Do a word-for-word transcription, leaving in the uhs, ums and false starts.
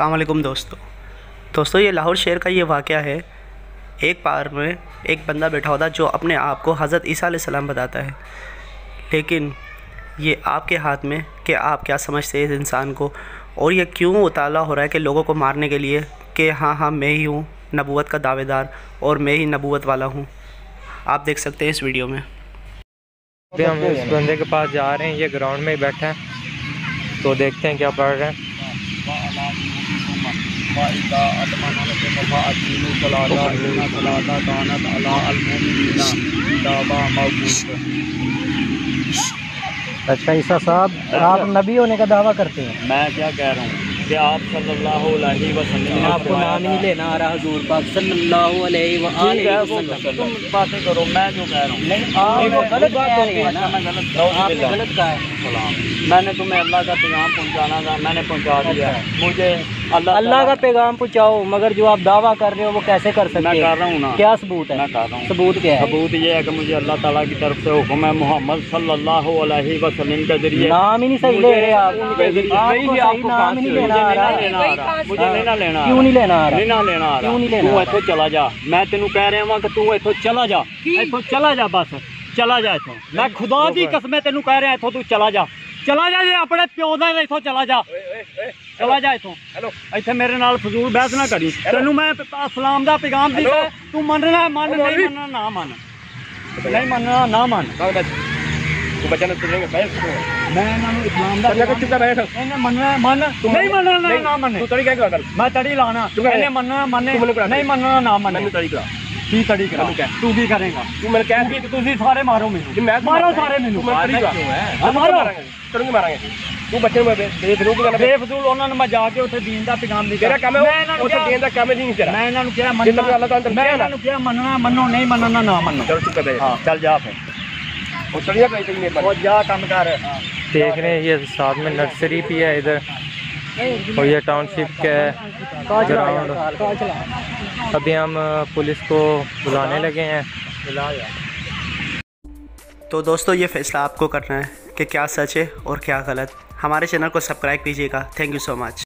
अस्सलाम वालेकुम दोस्तों दोस्तों ये लाहौर शहर का ये वाक़या है। एक बार में एक बंदा बैठा होता जो अपने आप को हज़रत ईसा अलैहिस्सलाम बताता है, लेकिन ये आपके हाथ में कि आप क्या समझते हैं इस इंसान को, और ये क्यों उताला हो रहा है कि लोगों को मारने के लिए कि हाँ हाँ मैं ही हूँ नबूवत का दावेदार और मैं ही नबूवत वाला हूँ। आप देख सकते हैं इस वीडियो में। अभी हम इस बंदे के पास जा रहे हैं, ये ग्राउंड में ही बैठे हैं, तो देखते हैं क्या पढ़ रहे हैं। अच्छा ईसा साहब, आप नबी होने का दावा करते हैं? मैं क्या कह रहा हूँ कि आप सल्लल्लाहु अलैहि वसल्लम, आपको नाम नहीं लेना आ रहा हजूर पाक सल्लल्लाहु अलैहि वसल्लम। तुम बातें करो, मैं जो कह रहा हूँ नहीं, आप गलत कह रहे हैं ना। मैं गलत आपने गलत कहा है। मैंने तुम्हें अल्लाह का पैगाम पहुँचाना था, मैंने पहुँचा दिया। मुझे अल्लाह अल्लाह का पैगाम पहुँचाओ, मगर जो आप दावा कर रहे हो वो कैसे कर सकते हैं? मैं कर रहा हूँ ना। क्या सबूत है? मैं कर रहा हूँ। सबूत क्या है? सबूत ये है कि मुझे अल्लाह ताला की तरफ से हुक्म है, मोहम्मद सल्लल्लाहु अलैहि वसल्लम के जरिए। नाम ही नहीं सही ले रहे आप। उनके जरिए आपको सही नाम ही नहीं लेना आ रहा। मुझे नहीं ना लेना। क्यों नहीं लेना आ रहा? नहीं ना लेना आ रहा। क्यों नहीं लेना? तू इथों चला जा। मैं तेनू कह रहा हूँ कि तू इथों चला जा, इथों चला जा, बस चला जा इथों। मैं खुदा दी कसम तेनू कह रहा इथों तू चला जा, चला जा जे अपने प्यो दा इथों चला जा, चला जा इथों। इत्थे मेरे नाल फजूल बहस ना करी। तेनू मैं इस्लाम दा पैगाम दिता, तू मनना मन, नहीं मनना ना मन, नहीं मनना ना मन। तू बच्चा ने तुझे मैं इन्हां नूं इस्लाम दा पैगाम चुका बैठ। इन्हें मनना मन, नहीं मनना ना मन। तू तड़ी क्या कर? मैं तड़ी लाना। इन्हें मनना मन, नहीं मनना ना मन। मैं तड़ी करा की तड़ी करा। तू की करेगा? तू मैं कह कि तुसी सारे मारो मेनू, मारो सारे मेनू। मारो तड़ूंगे मारांगे। तू बच्चे में बेफजूल की गल, बेफजूल उन्हां ने मैं जाके उत्थे दीन दा पैगाम दिता। तेरा काम है उत्थे दीन दा काम नहीं तेरा। मैं इन्हां नूं किहा मनना, अल्लाह ताला ने मैं इन्हां नूं किहा मनना मनो, नहीं मनना ना मनो। चल चुप कर। हां चल जा फिर वो चलिया कहीं तेरी मेहरबानी। वो जा काम कर। देख रहे हैं ये साथ में नर्सरी भी है इधर, और ये टाउनशिप का ग्राउंड। अभी हम पुलिस को बुलाने लगे हैं। तो दोस्तों ये फैसला आपको करना है कि क्या सच है और क्या गलत। हमारे चैनल को सब्सक्राइब कीजिएगा। Thank you so much.